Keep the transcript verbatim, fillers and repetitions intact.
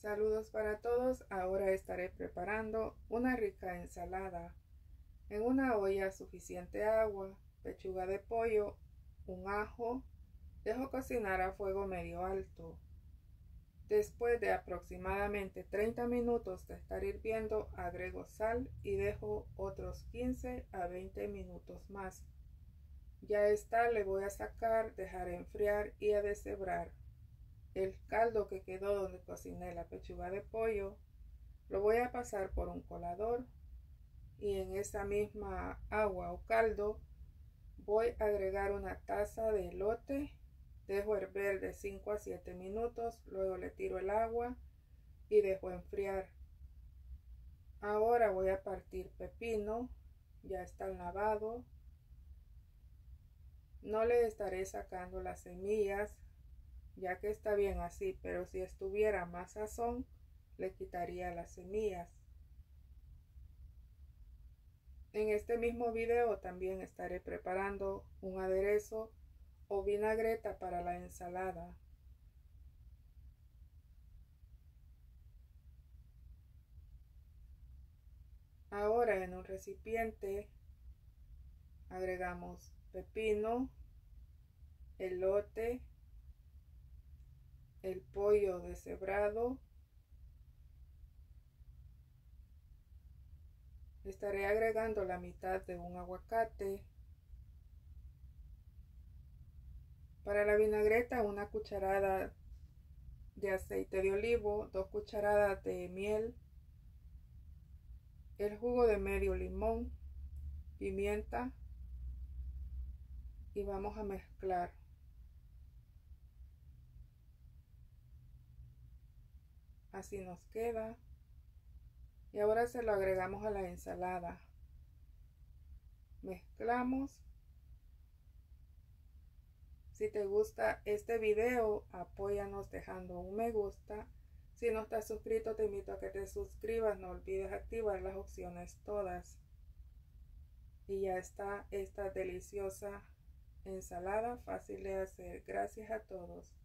Saludos para todos. Ahora estaré preparando una rica ensalada. En una olla suficiente agua, pechuga de pollo, un ajo. Dejo cocinar a fuego medio alto. Después de aproximadamente treinta minutos de estar hirviendo, agrego sal y dejo otros quince a veinte minutos más. Ya está, le voy a sacar, dejar enfriar y a deshebrar. El caldo que quedó donde cociné la pechuga de pollo lo voy a pasar por un colador y en esa misma agua o caldo voy a agregar una taza de elote. Dejo hervir de cinco a siete minutos, luego le tiro el agua y dejo enfriar. Ahora voy a partir pepino, ya está lavado. No le estaré sacando las semillas, ya que está bien así, pero si estuviera más sazón, le quitaría las semillas. En este mismo video también estaré preparando un aderezo o vinagreta para la ensalada. Ahora en un recipiente agregamos pepino, elote, el pollo deshebrado. Estaré agregando la mitad de un aguacate. Para la vinagreta, una cucharada de aceite de olivo, dos cucharadas de miel, el jugo de medio limón, pimienta y vamos a mezclar. Así nos queda. Y ahora se lo agregamos a la ensalada. Mezclamos. Si te gusta este video, apóyanos dejando un me gusta. Si no estás suscrito, te invito a que te suscribas. No olvides activar las opciones todas. Y ya está esta deliciosa ensalada fácil de hacer. Gracias a todos.